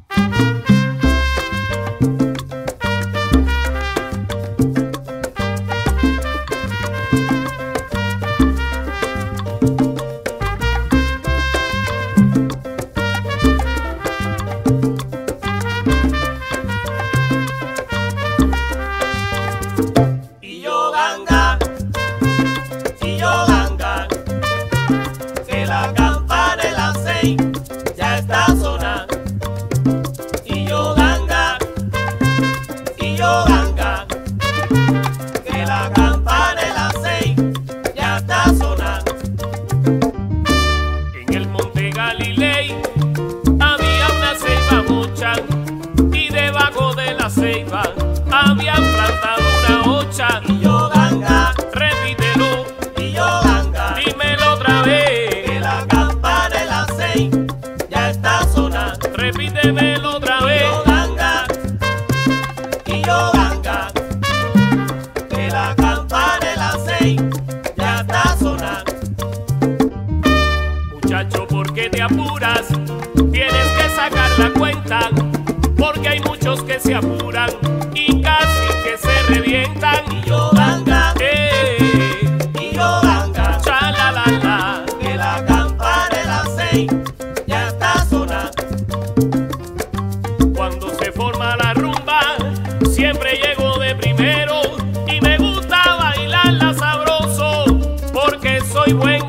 Ya está sonando. Y yo ganga, que la campana de las 6 ya está sonando. En el monte Galilei había una ceiba mucha, y debajo de la ceiba habían plantado una hocha. Y yo ganga, repítelo, y yo ganga, dímelo otra vez. que la campana de las 6 ya está sonando. Repítemelo otra vez. Y yo ganga, que la campana de las 6 ya está sonando. Muchacho, ¿por qué te apuras? Tienes que sacar la cuenta, porque hay muchos que se apuran y casi que se revientan. Y yo ganga, y yo ganga, cha la la la, que la campana de las 6 ya está sonando. cuando se forma la rumba siempre llego de primero y me gusta bailarla sabroso porque soy buen